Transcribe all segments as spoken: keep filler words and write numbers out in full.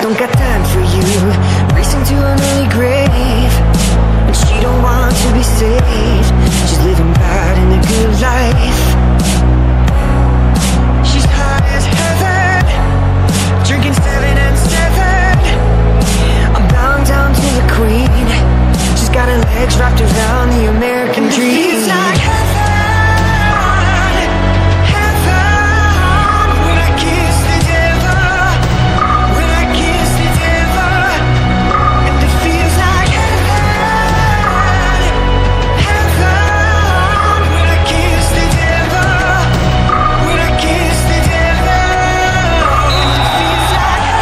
don't got time for you, racing to an early grave. And she don't want to be saved, she's living bad in a good life. She's high as heaven, drinking seven and seven. I'm bowing down to the queen, she's got her legs wrapped around the American and dream. It feels like heaven. Like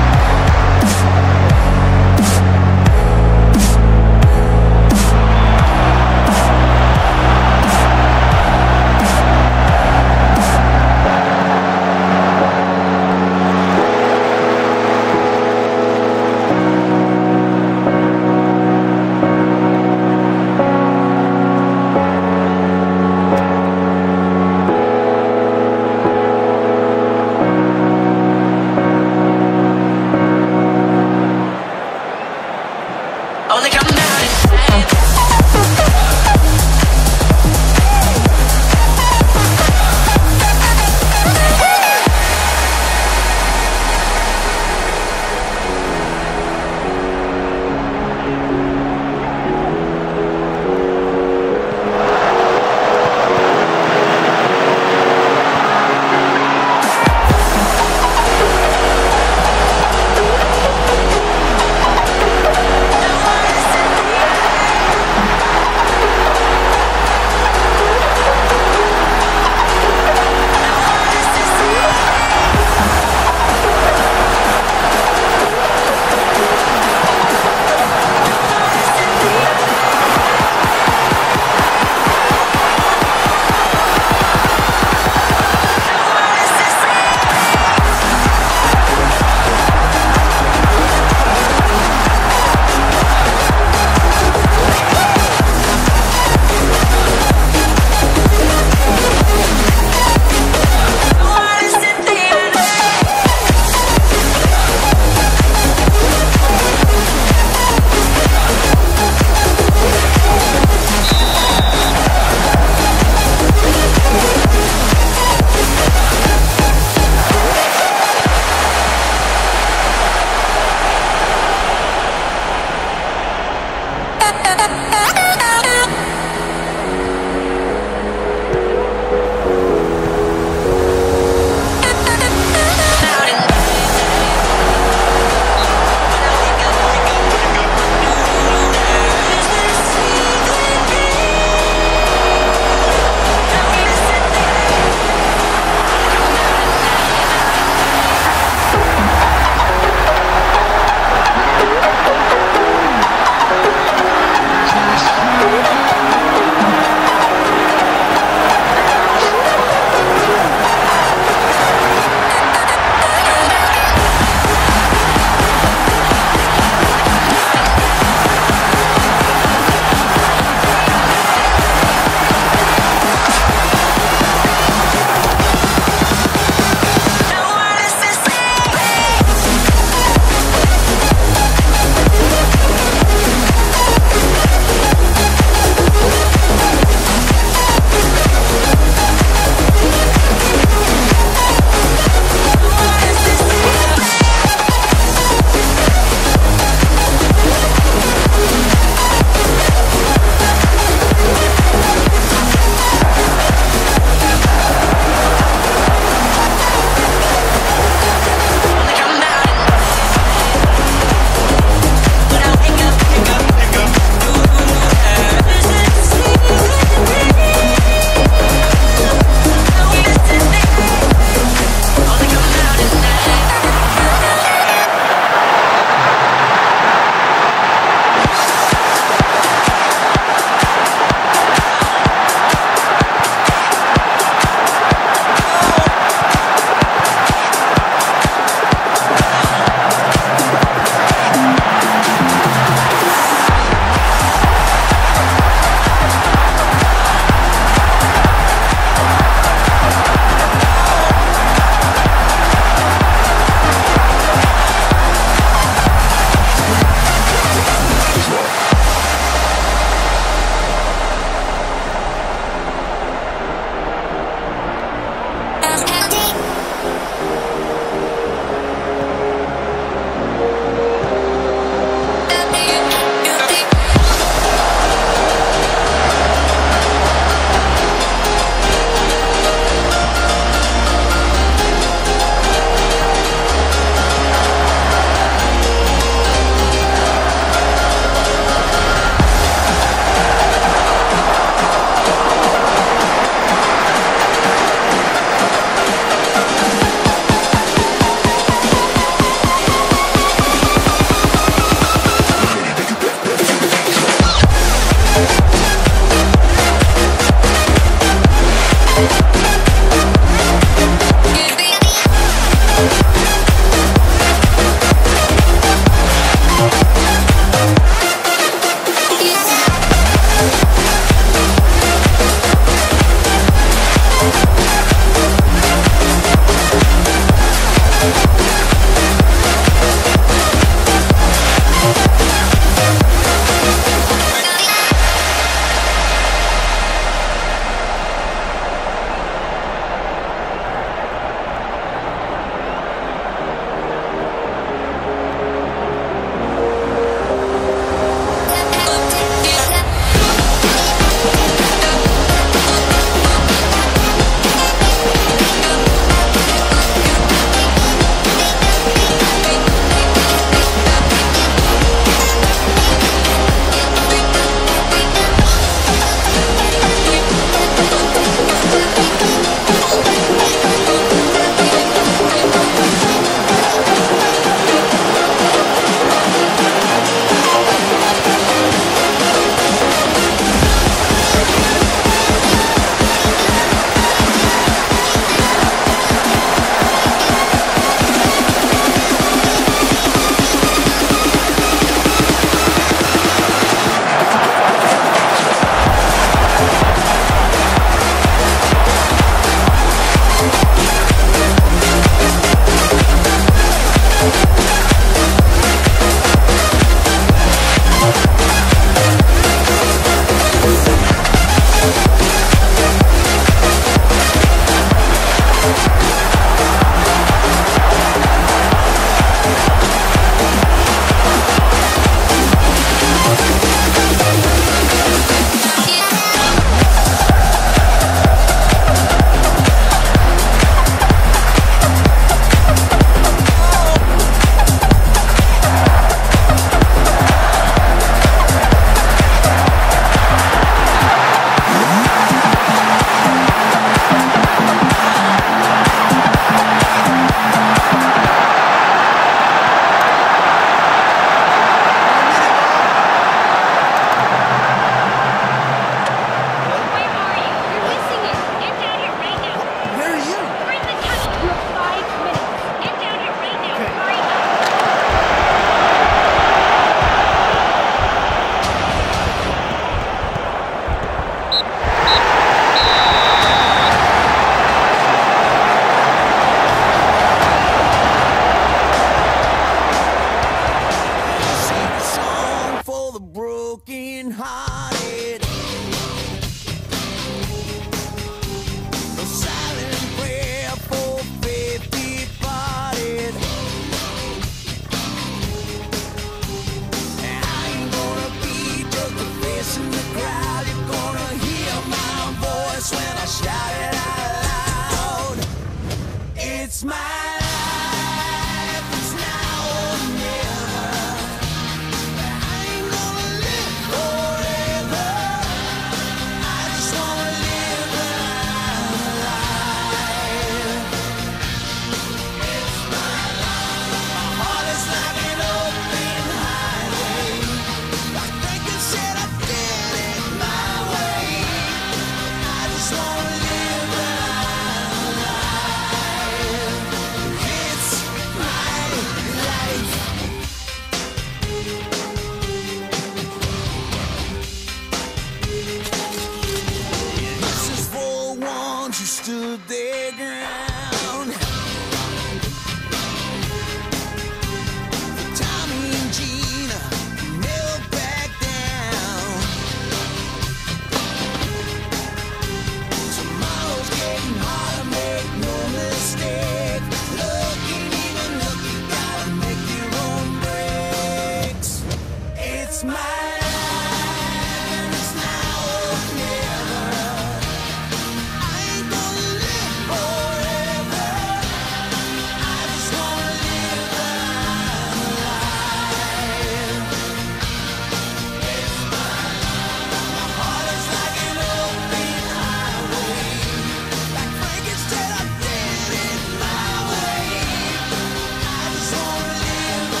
It's my life, it's now or never. I ain't gonna live forever. I just wanna live my life. It's my life. My heart is like an open highway. Like Frankenstein, I did it my way. I just wanna live my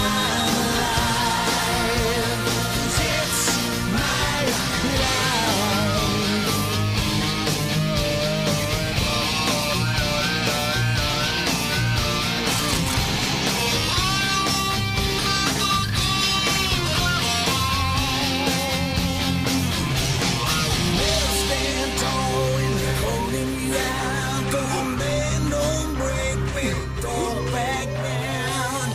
life. 'Cause it's my life. Never stand tall when they're holding me down. 'Cause a man don't break me, don't back down.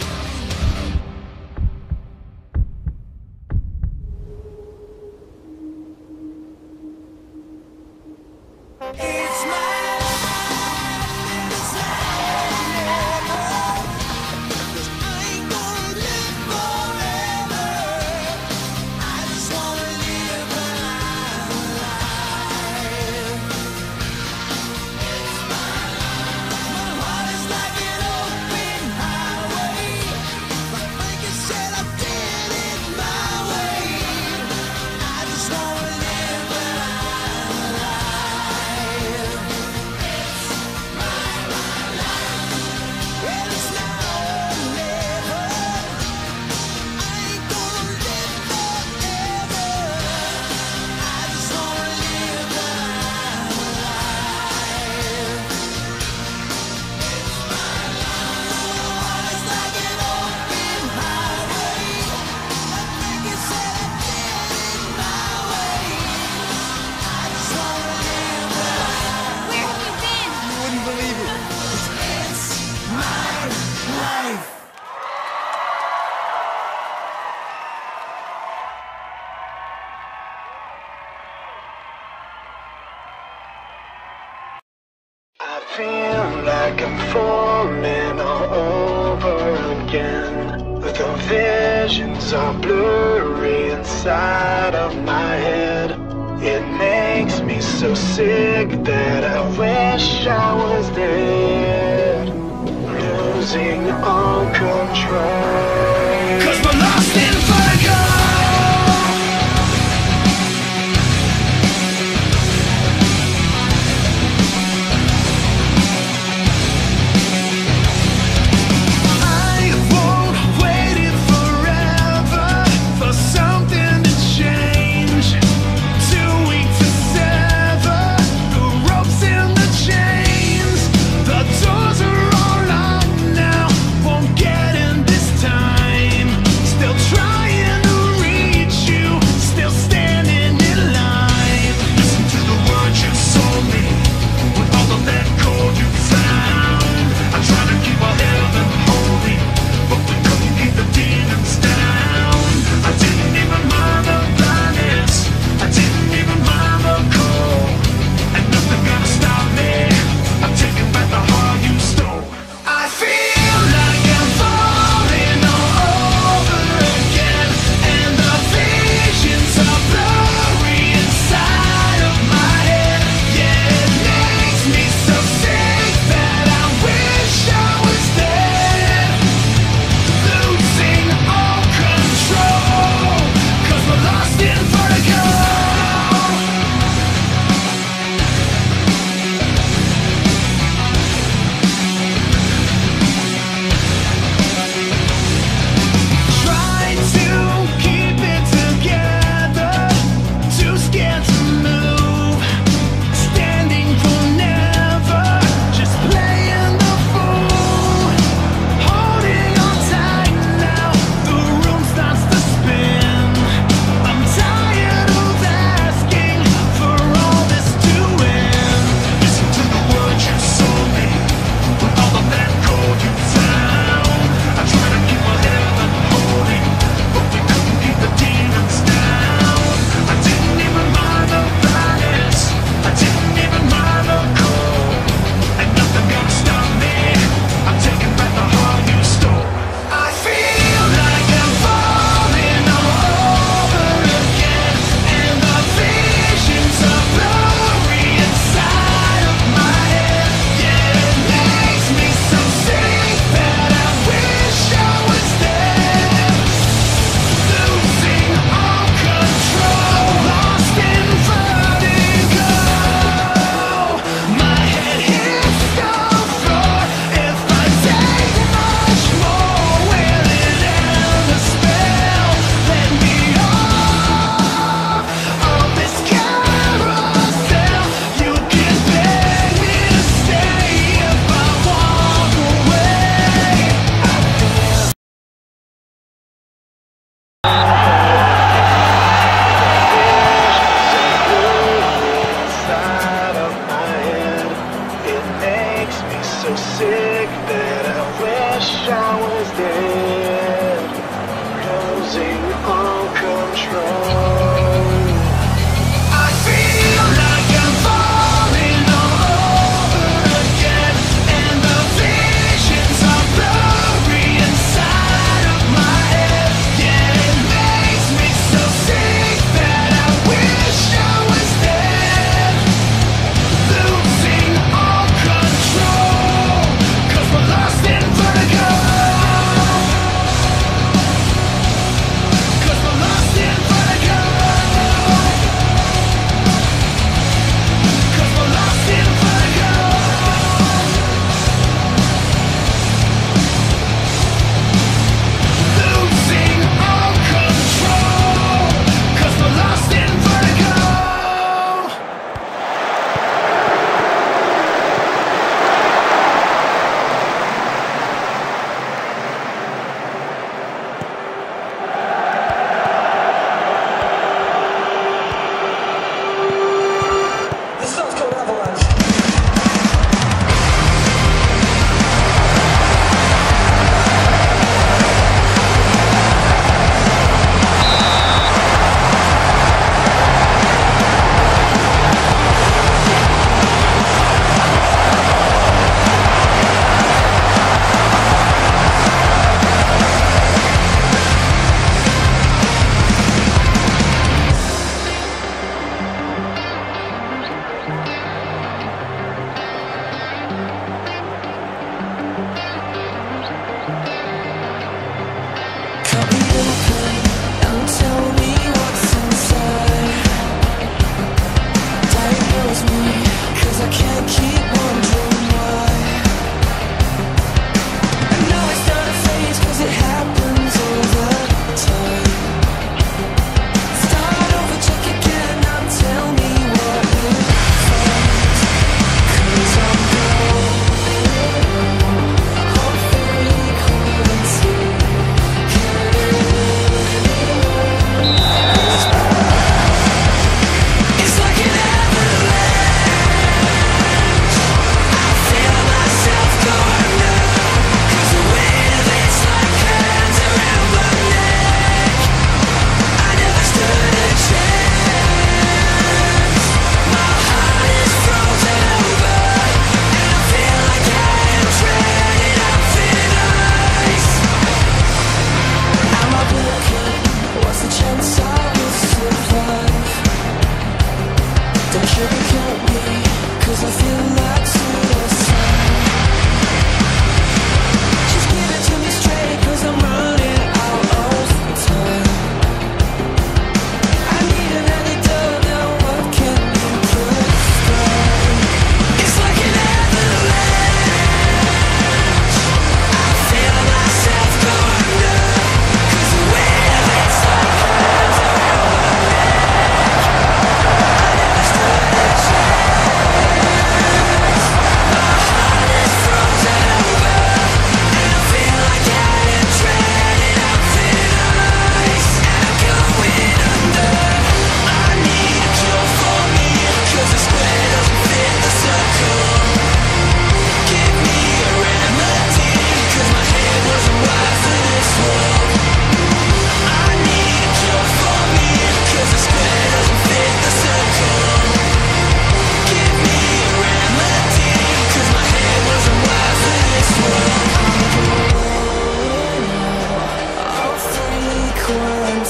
It's my life, it's now or never. 'Cause I ain't gonna live forever. I just wanna live my life. It's my life. My heart is like an open highway. Like Frankenstein, I did it my way. I just wanna live my life. It's my life. And it's now or never. I ain't gonna live forever. I just wanna live my life. It's my life. My heart is like an open highway. Like Frankenstein, I did it my way. I just wanna live my life. Where have you been? You wouldn't believe it. It's my life. I feel like I'm falling all over again. The visions are blurry inside of my head. It makes me so sick that I wish I was dead. Losing all control. 'Cause we're lost in vertigo. I won't wait it forever for something to change. Too weak to sever the ropes and the chains. The doors are all locked now, won't get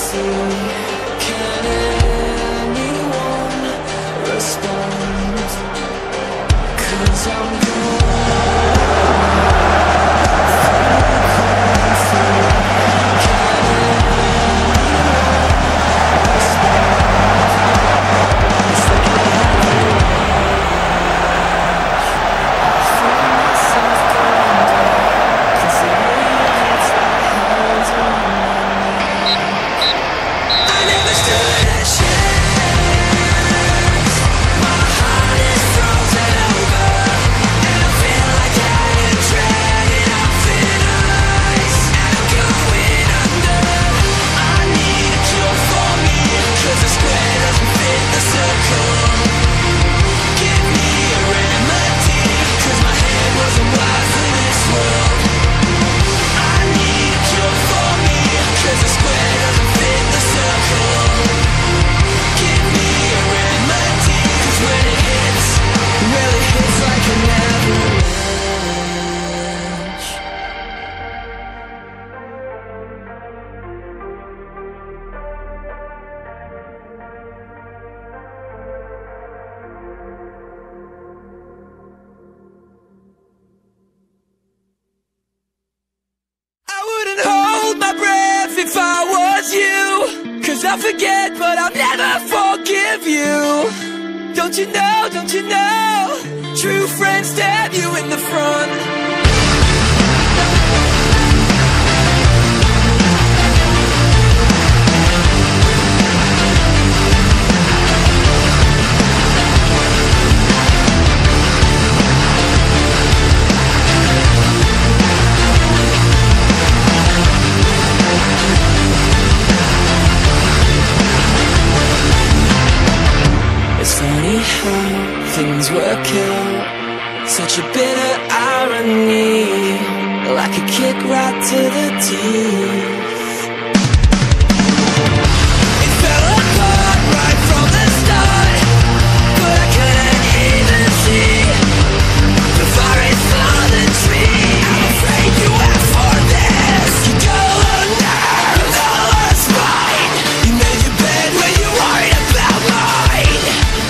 frequency. Can anyone respond? 'Cause I'm I forget, but I'll never forgive you. Don't you know, don't you know, true friends stab you in the front. Funny how things work out, such a bitter irony, like a kick right to the teeth. It fell apart right from the start, but I couldn't even see the forest for the tree. I'm afraid you asked for this. You go alone now, with all our spine. You made your bed when you worried about mine.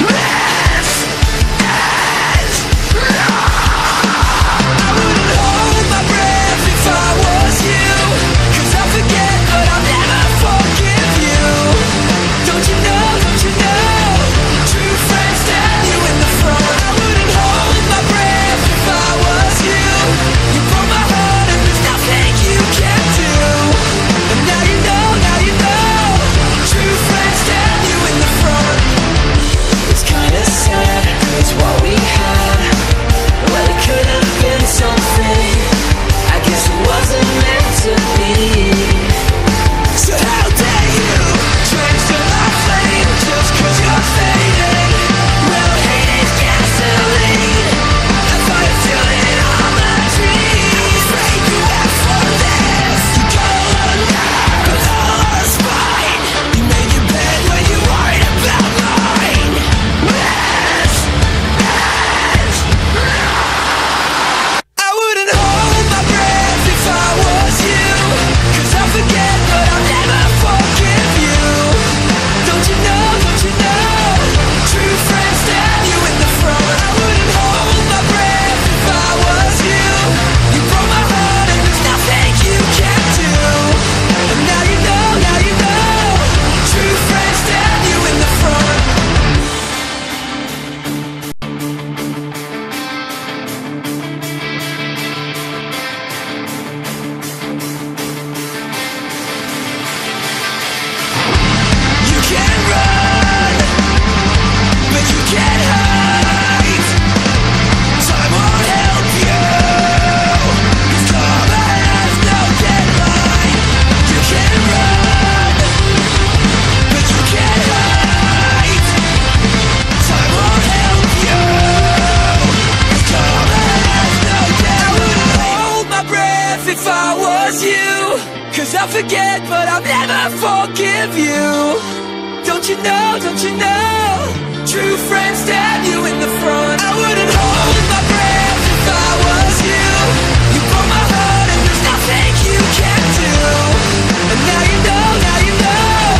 Forget, but I'll never forgive you. Don't you know, don't you know, true friends stab you in the front. I wouldn't hold my breath if I was you. You broke my heart and there's nothing you can do. And now you know, now you know,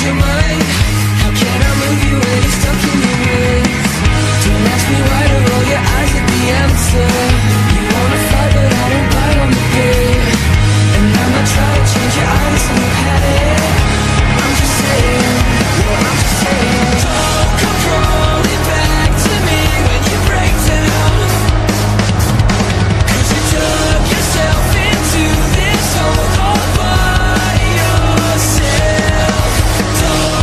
your mind. How can I move you when you're stuck in your ways? Don't ask me why to roll your eyes at the answer. You wanna fight but I won't bite on the bait. And I'm not trying to change your eyes and you've had it. I'm just saying, yeah, I'm just saying. Don't come crawling back to me when you break down. Cause you dug yourself into this hole all by yourself. Don't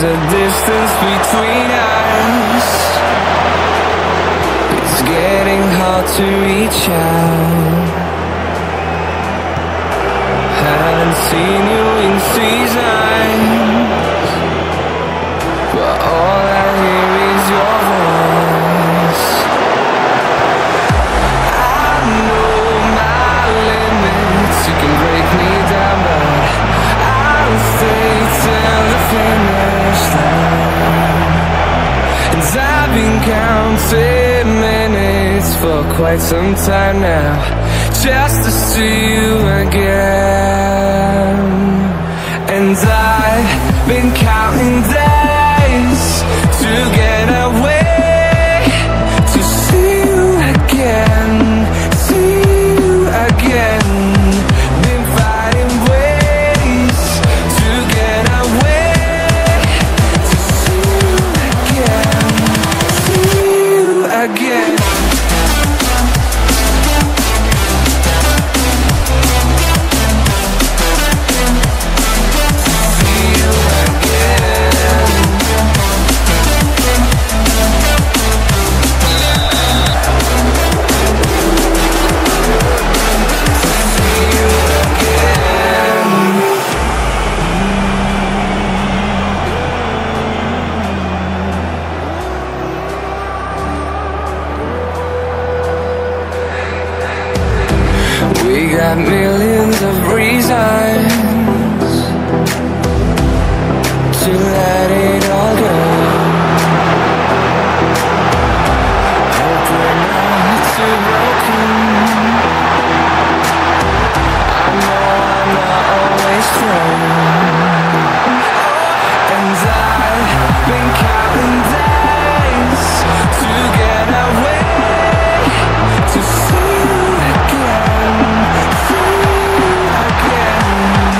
a distance between us. It's getting hard to reach out. Haven't seen you in seasons, but all I hear is your voice. I know my limits, you can break me down, but I'll stay till the finish line. And I've been counting minutes for quite some time now, just to see you again. And I've been counting days to get away, to see you again, see you again. Been finding ways to get away, to see you again, see you again. We got millions of reasons to let it all go. Hope we're not too broken. I know I'm not always strong, and I've been counting days to get away, to see you again, see you again.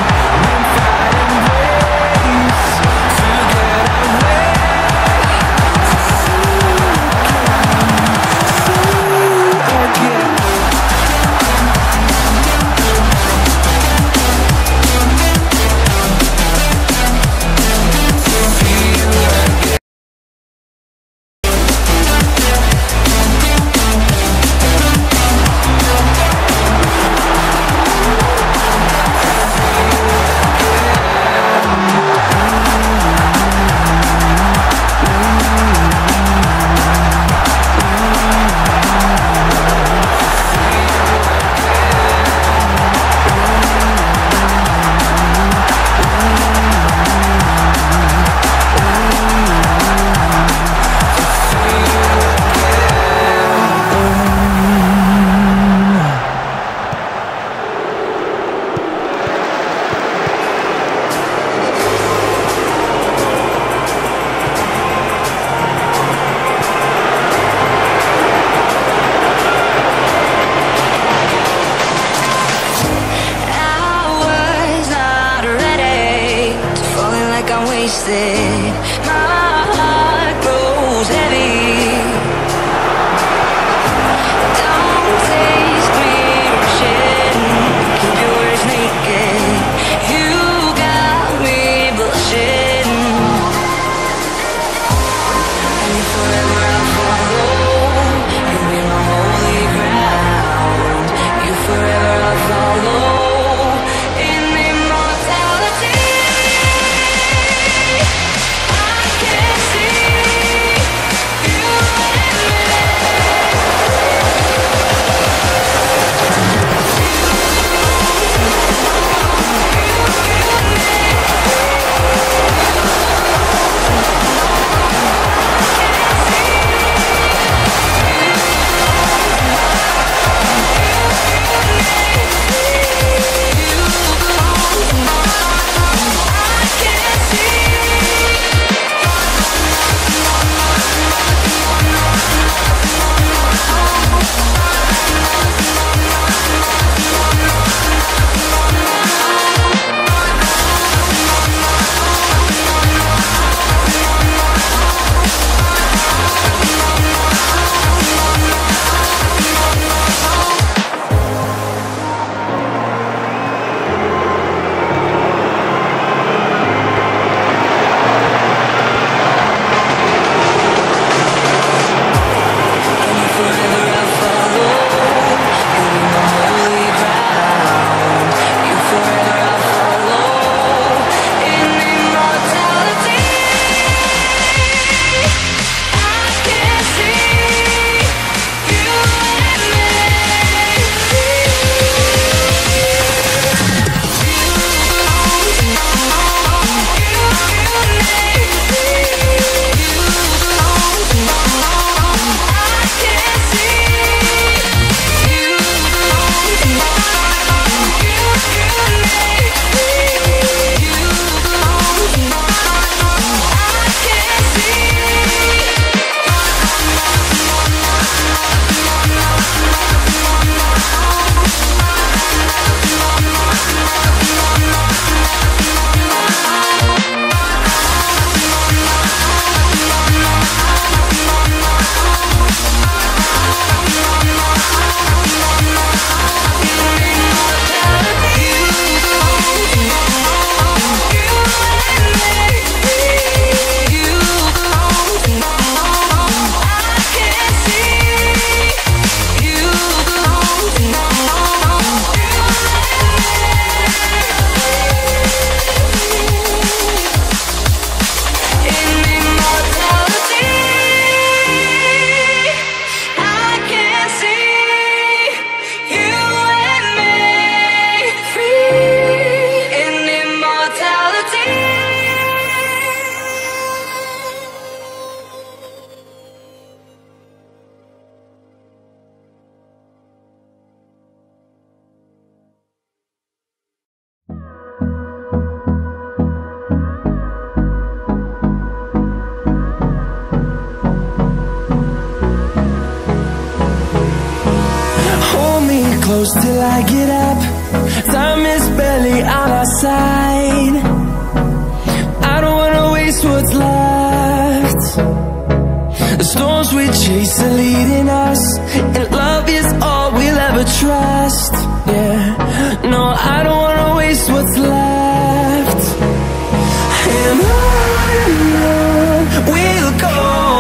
close till I get up. Time is barely on our side. I don't wanna waste what's left. The storms we chase are leading us, and love is all we'll ever trust. Yeah, no, I don't wanna waste what's left. And on and on we'll go,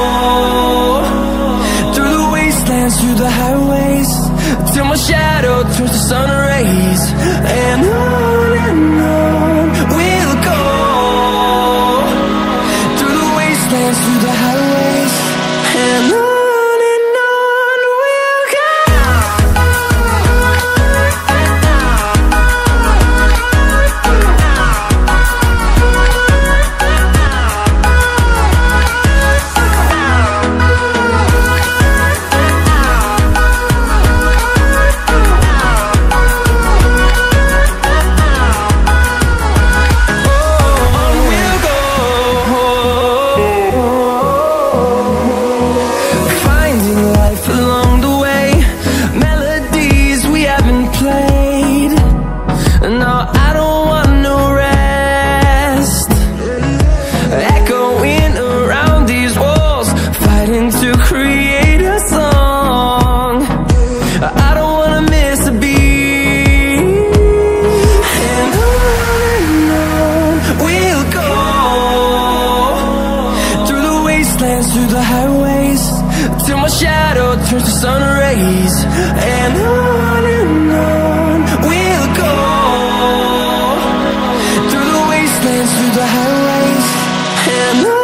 through the wastelands, through the highways, till my shadow turns to sun rays. And on and on we'll go, through the wastelands, through the highways, and on. Through the highways, till my shadow turns to sun rays. And on and on we'll go, through the wastelands, through the highways, and on.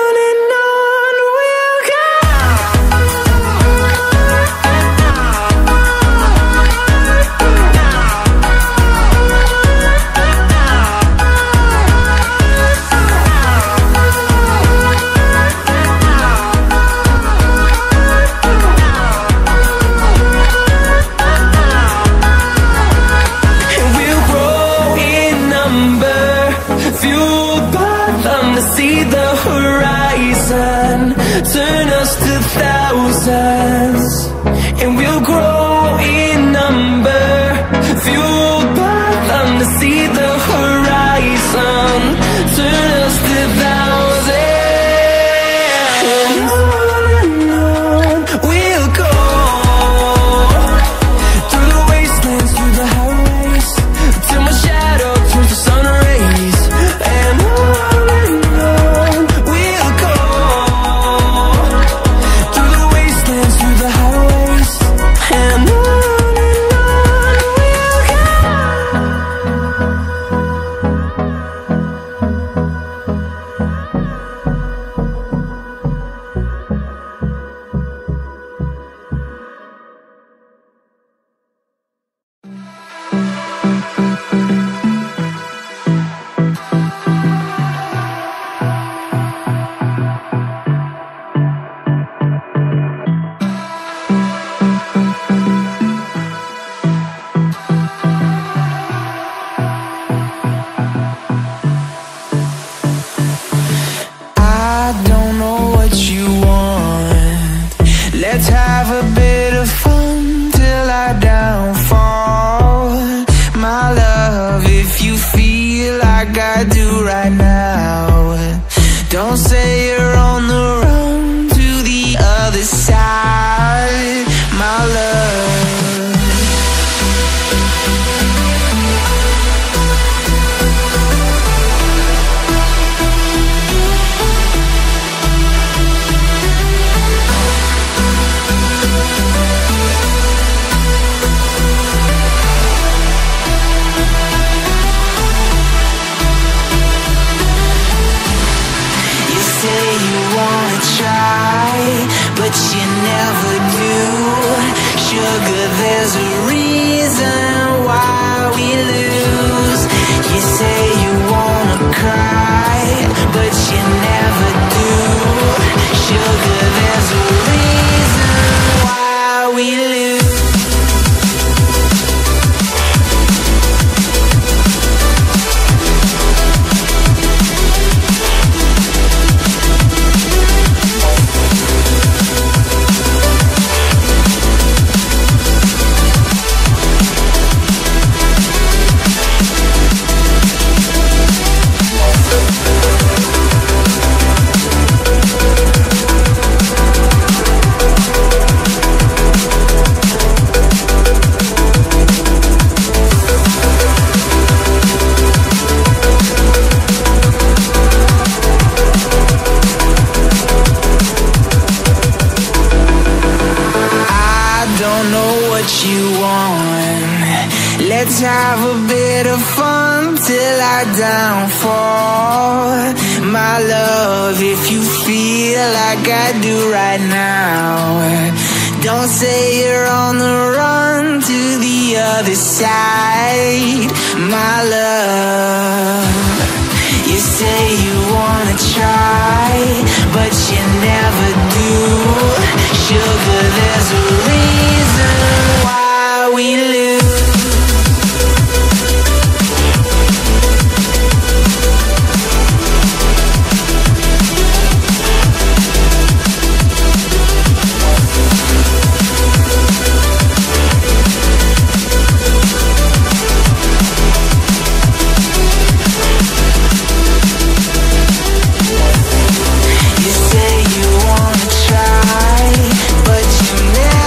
Turn us to thousands, and we'll grow in number, fueled by them to see the horizon. Turn us to thousands, and on and on we'll go, through the wastelands, through the highways, till my shadow turns to sun rays. And on and on we'll go, through the highways, and on and on we'll go. Let's have a bit of fun till I downfall. My love, if you feel like I do right now, don't say you're on the run to the other side, my love. But you never do. Sugar, there's a reason why we lose. You say you wanna cry, but you never do. Sugar, there's a reason why we lose. what you want. Let's have a bit of fun till I downfall. My love, if you feel like I do right now, don't say you're on the run to the other side. My love, you say you wanna try, but you never do. Sugar, there's a reason why we lose. You say you wanna try, but you never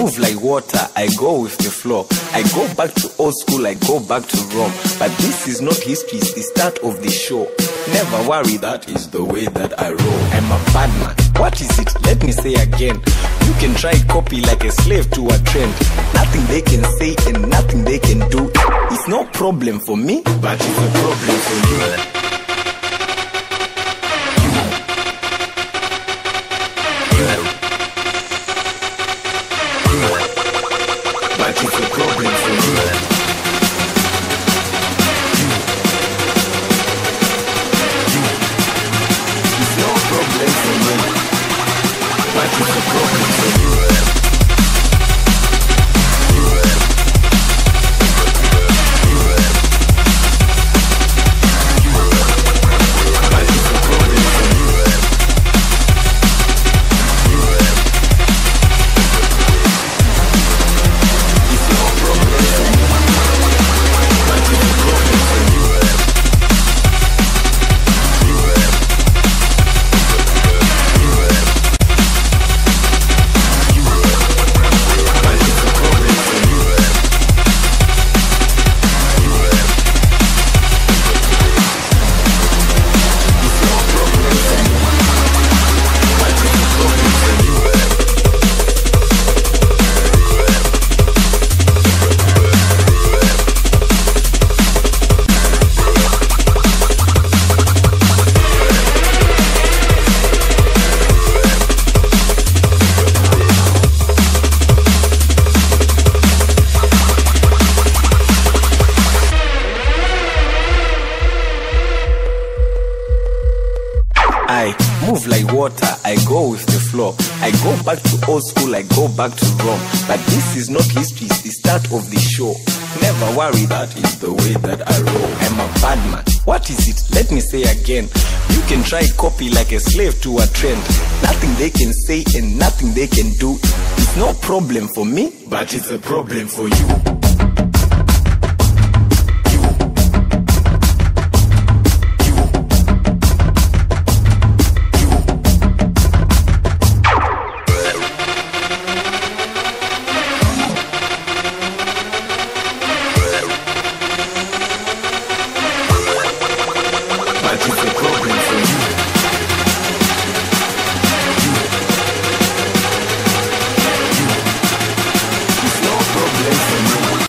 move like water, I go with the flow. I go back to old school, I go back to Rome. But this is not history, it's the start of the show. Never worry, that is the way that I roll. I'm a bad man. What is it? Let me say again. You can try copy like a slave to a trend. Nothing they can say and nothing they can do. It's no problem for me, but it's a problem for you. But it's a problem for you. It's no problem for me. But it's a problem for you. I move like water, I go with the flow. I go back to old school, I go back to Rome. But this is not history, it's the start of the show. Never worry, that is the way that I roll. I'm a bad man. What is it? Let me say again. You can try copy like a slave to a trend. Nothing they can say and nothing they can do. It's no problem for me, but it's a problem for you. But it's a problem for you. It's no problem for me.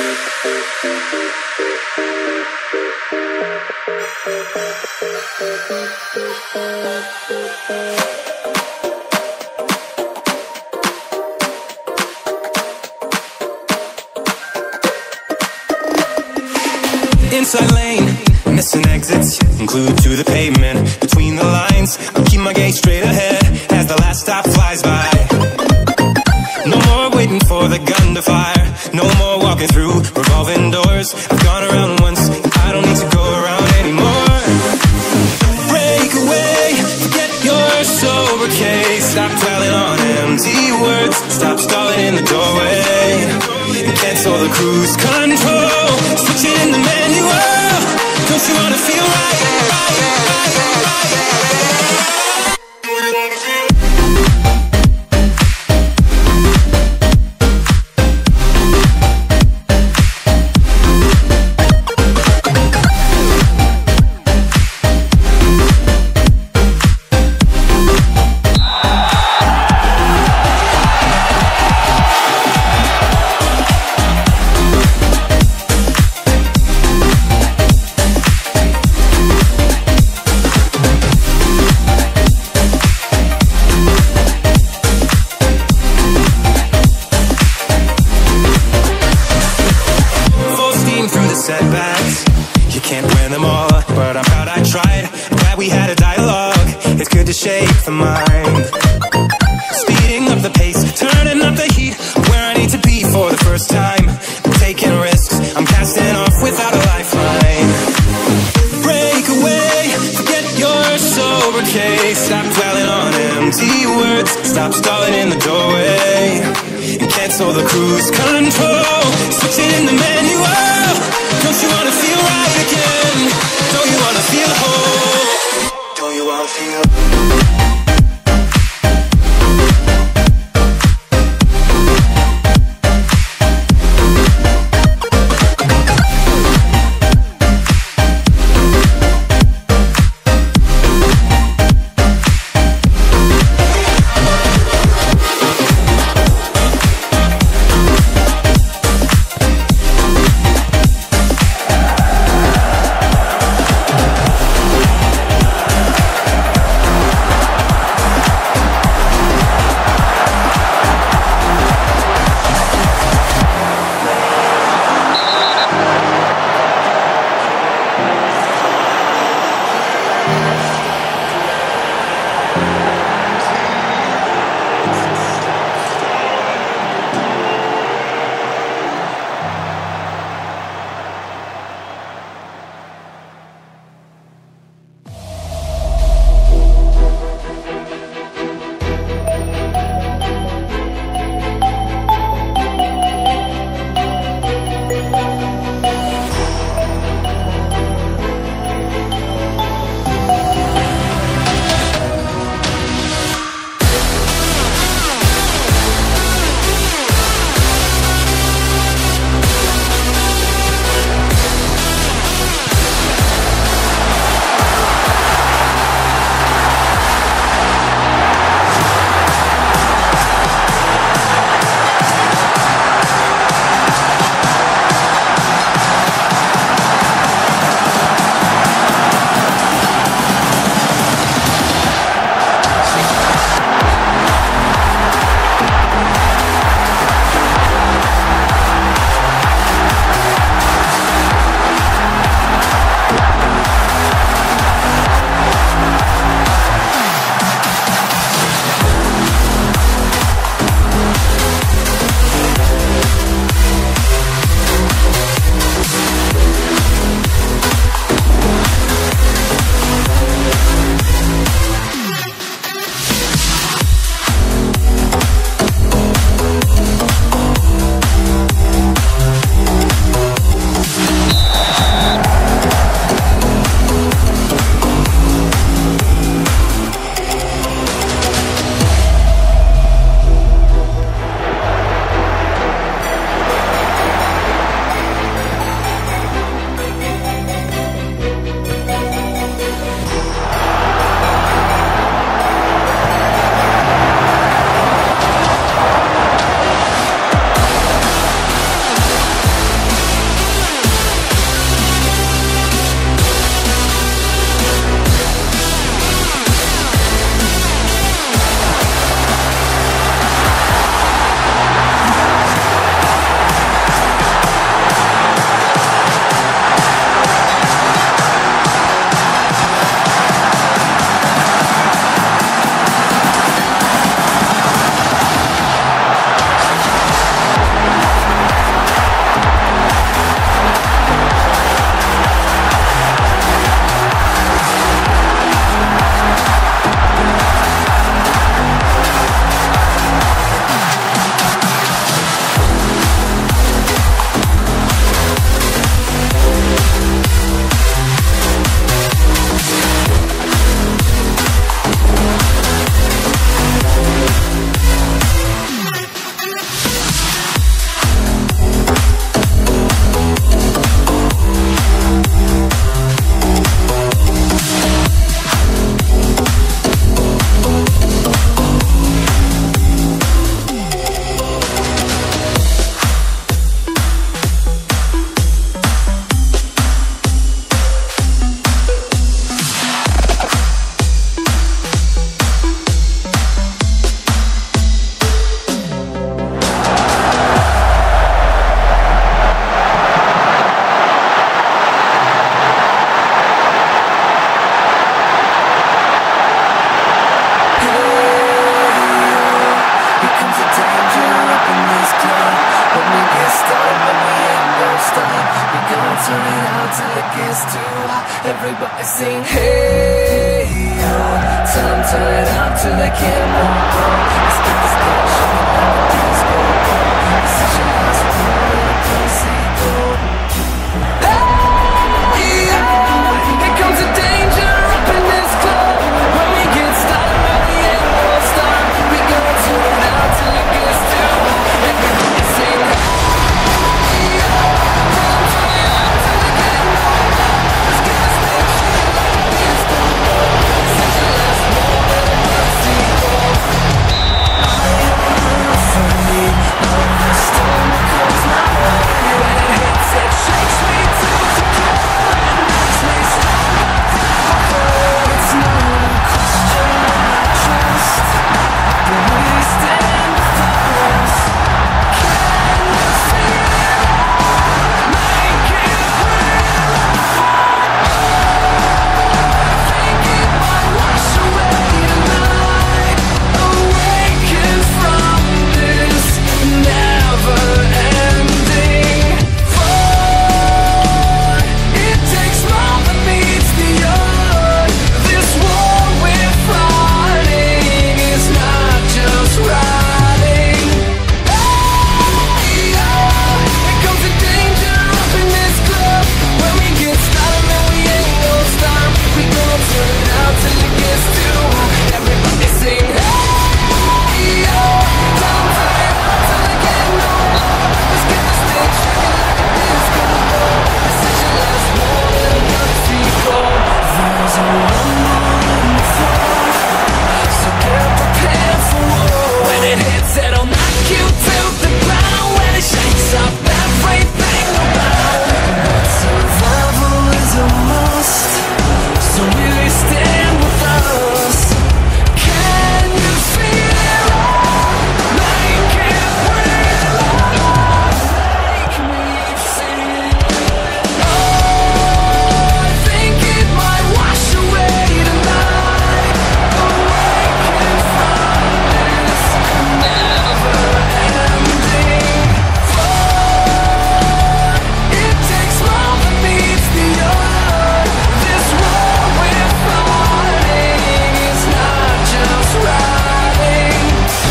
Inside lane, missing exits, glued to the pavement. Between the lines, I'll keep my gaze straight ahead as the last stop flies by. No more waiting for the gun to fire, no more walking through revolving doors. I've gone around once, I don't need to go around anymore. Break away, forget your sober case. Stop dwelling on empty words, stop stalling in the doorway. Cancel the cruise control, switch it in the manual. Don't you wanna feel right, right, right, right, right. Setbacks, you can't win them all, but I'm proud I tried. I'm glad we had a dialogue, it's good to shape the mind. Speeding up the pace, turning up the heat, where I need to be for the first time. I'm taking risks, I'm casting off without a lifeline. Break away, forget your sober case. Stop dwelling on empty words, stop stalling in the doorway. And cancel the cruise control, switch it in the manual. Don't you wanna feel right again? Don't you wanna feel whole? Don't you wanna feel... sing, hey, yo, tell them turn it up till they can't no more. Let's get this thing shaking like a disco ball. This is your last one, come see go. Hey, yo, here comes the danger up in this club. When we get started, man, we ain't gonna stop. We gonna turn it out till it gets too hot. Everybody sing, hey, yo, tell them turn it up till they can't no more. Let's get this thing shaking like a disco ball. This is your last one, come see go. I am afraid of the storm that comes my way. When it hits, it shakes me to the core and makes me stronger than before. It's not a question of my trust, but we stand with us. Can you feel it? Make it real. I think it might wash away tonight. Awaken from this never-ending fun. It takes more than meets the eye. This war we're fighting is not just riding. Hey, yo, here comes the danger up in this club. When we get started, man, we ain't gonna stop. We gonna turn it out till it gets too hot. Everybody sing, hey, yo, tell 'em turn it out till they get no more. Let's get this thing shaking like a disco ball. This is your last one, and I'm gonna see go. There's a rumble in the floor, so get prepared for war. When it hits, it'll knock you to the ground. When it shakes up everything around. But survival is a must, so really stand with us. Can you feel it? Make it real. Make me sing. Oh, I think it might wash away tonight. Awaken from this never-ending fun. It takes more than meets the eye. This war we're fighting is not just riding.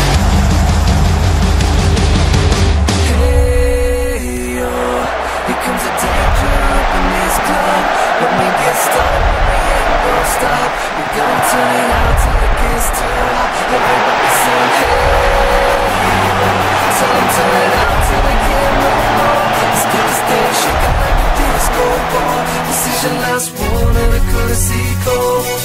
Hey, yo, here comes the danger up in this club. When we get started, we ain't gonna stop. We gonna turn it out till it gets too hot. Everybody sing, hey, yo, tell 'em turn it out till they can't no more. Let's get this thing shaking like a disco ball. This is your last one, and it could see go.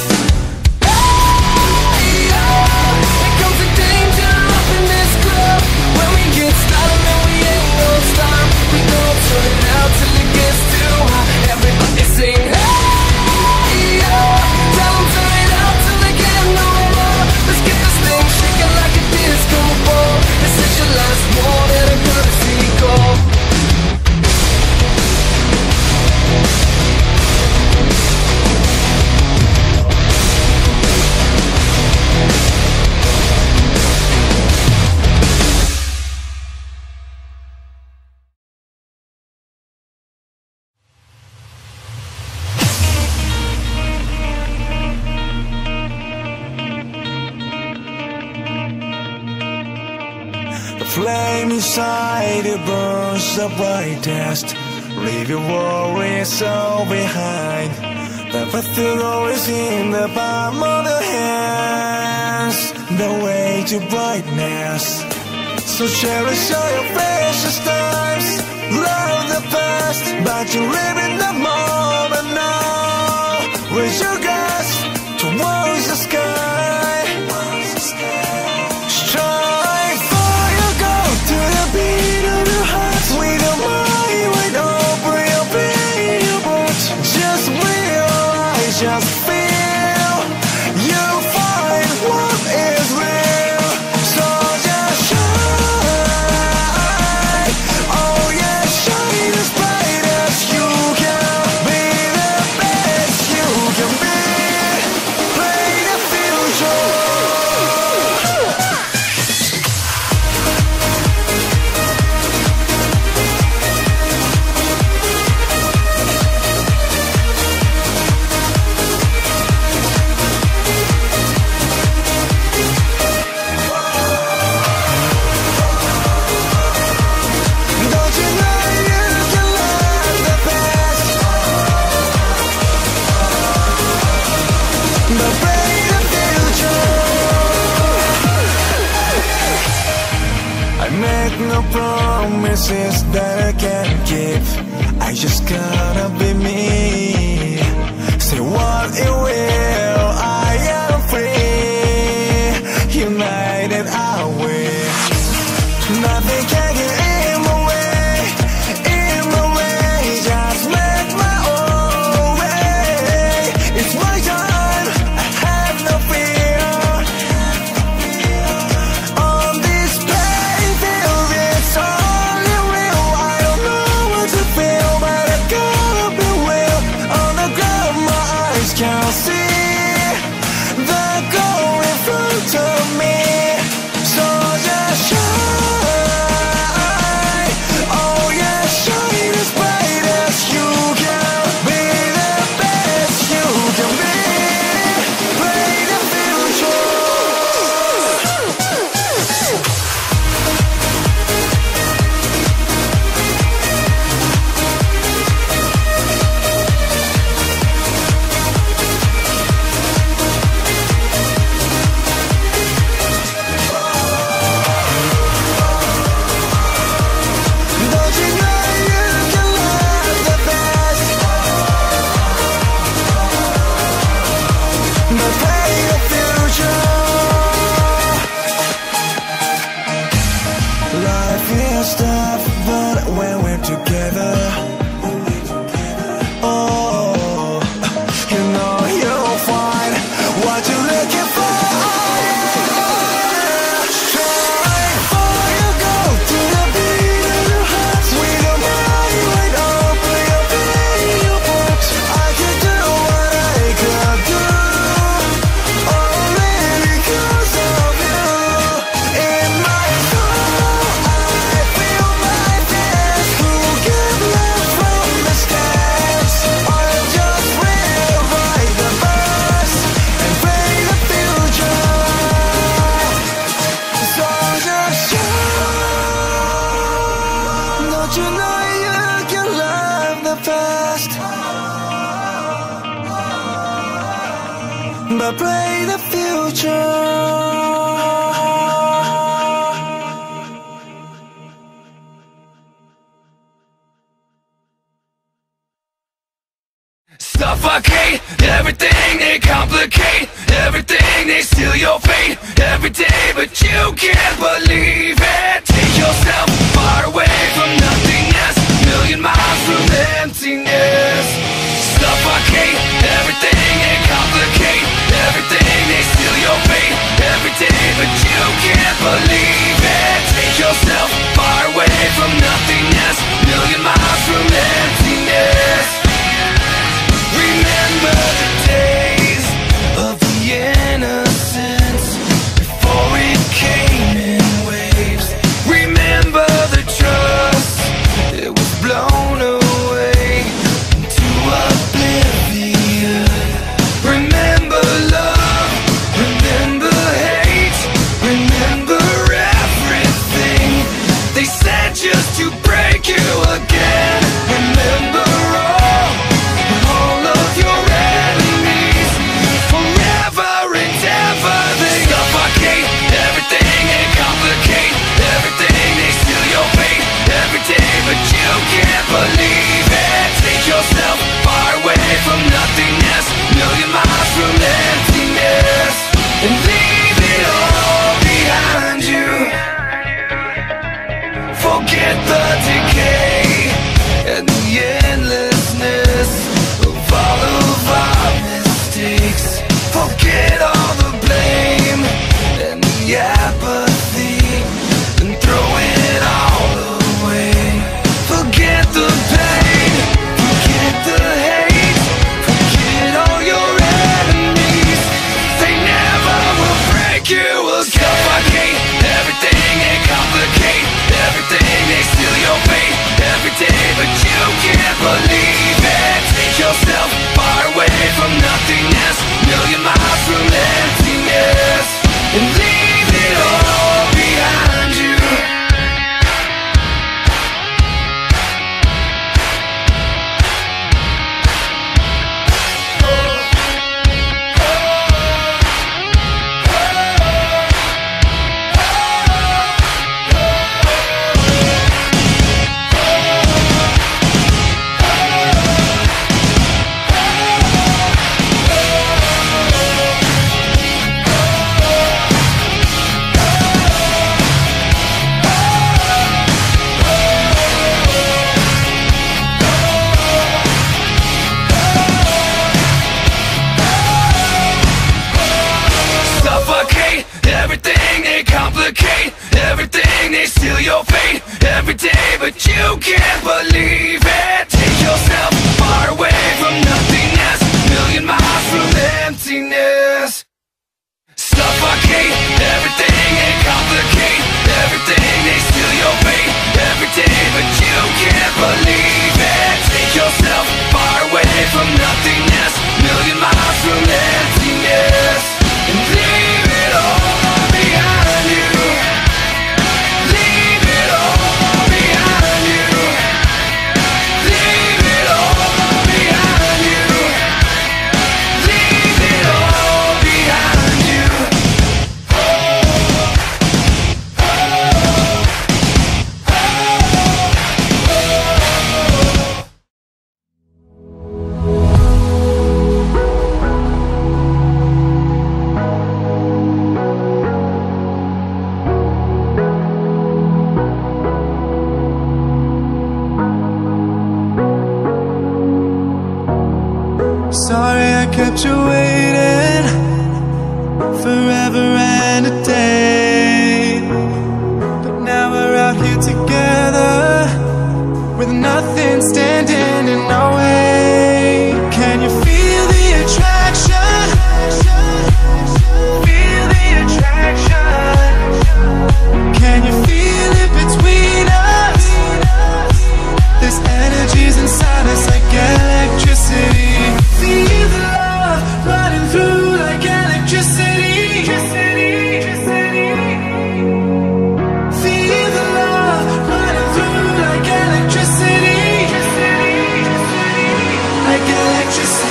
Hey, yo, here comes the danger up in this club. When we get started, man, we ain't gonna stop. We gonna turn it out till it gets too hot. Everybody sing, hey, yo, tell 'em turn it out till they can't no more. Let's get this thing shaking like a disco ball. This is your last one, and it could see go. The flame inside you burns the brightest. Leave your worries all behind. The path is in the palm of the hands. The way to brightness. So cherish all your precious times. Love the past, but you live in the moment now. Raise your glass towards the sky. Strive for your goal to the beat of your heart. With your mind wide open, your beat, your bones. Just realize, just feel. You find what is real. So just shine. Oh yeah, shine as bright as you can. Be the best you can be. make no promises that I can't keep. I just gotta be me. Say what it will, I am free. United I win. Nothing can get in my way, in my way. Just make my own way. It's my time, I have no fear. On this playfield, it's only real. I don't know what to feel, but I gotta be real. On the ground, my eyes can't see the goal in front of me. So just shine, oh yeah, shine as bright as you can. Be the best you can be. Play the future. Don't you know you can love the best, but play the future. Life is tough, but when we're together, oh, you know you'll find what you're looking for. Strive for your goal to the beat of your heart. With your mind wide open, your pain, your books. I could do what I could do, only because of you. In my soul, I feel my best. Who can learn from mistakes? I'll just rewrite the past and play the future. So just shine. Don't you know you can love the past, but play the future. Suffocate everything, they complicate everything, they steal your fate every day, but you can't believe it. Take yourself far away from nothingness, million miles from emptiness. Suffocate everything, they complicate everything, they steal your fate every day, but you can't believe it. Take yourself far away from nothingness, million miles from emptiness. Remember the days of the innocence before it came in waves. but you can't believe it. Take yourself far away from nothingness, million miles from emptiness. Suffocate everything and complicate everything. They steal your faith every day, but you can't believe it. Take yourself far away from nothingness, million miles from emptiness, and leave it all behind you. Leave it all behind you. Leave it all behind you. Leave it all behind you. Sorry I kept you waiting forever and a day, but now we're out here together with nothing standing in our way. Can you feel the attraction? Feel the attraction. Can you feel it between us? This energy's inside us like electricity. Feel the love running through like electricity. Feel the love running through like electricity. Like electricity.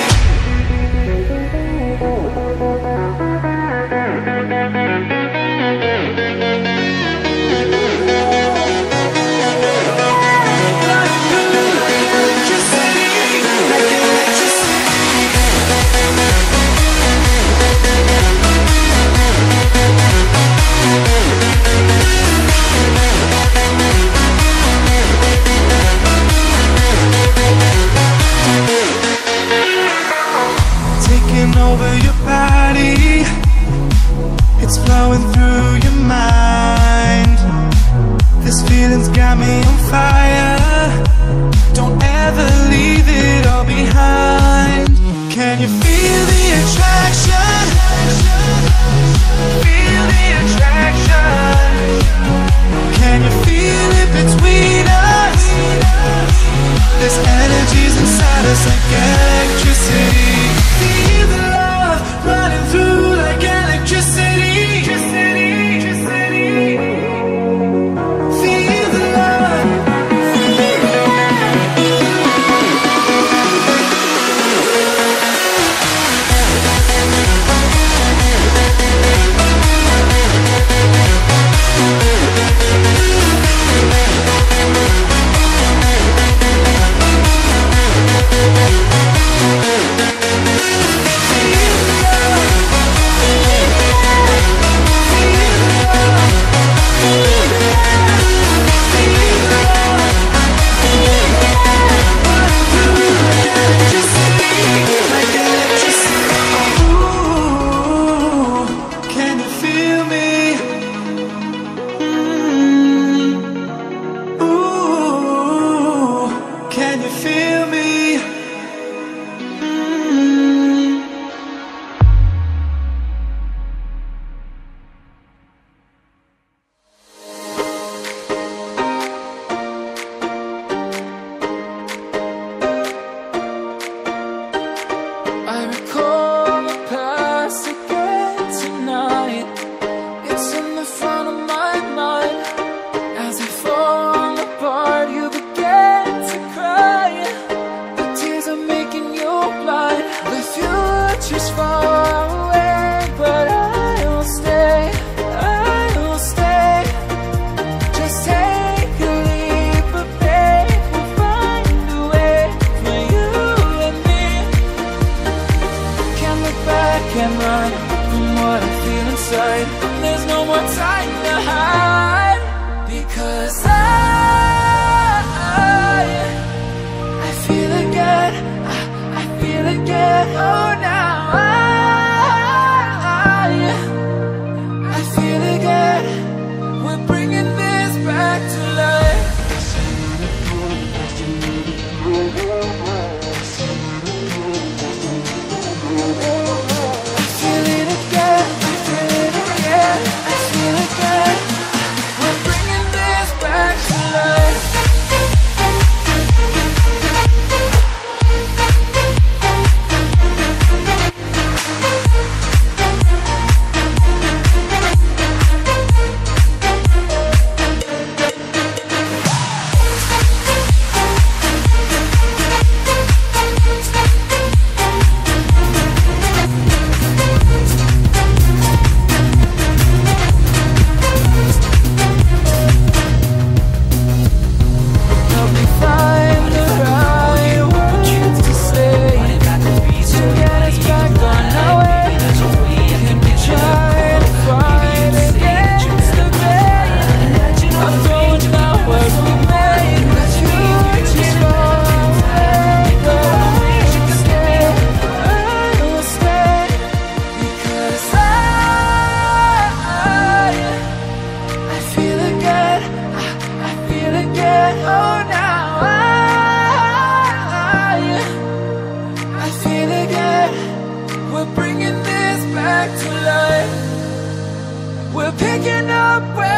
Taking over your body, it's flowing through your mind. This feeling's got me on fire. Don't ever leave it all behind. Can you feel the attraction? Feel the attraction. Can you feel it between us? This energy's inside us like electricity. Feel the love running through like electricity. Feel the love. waking up where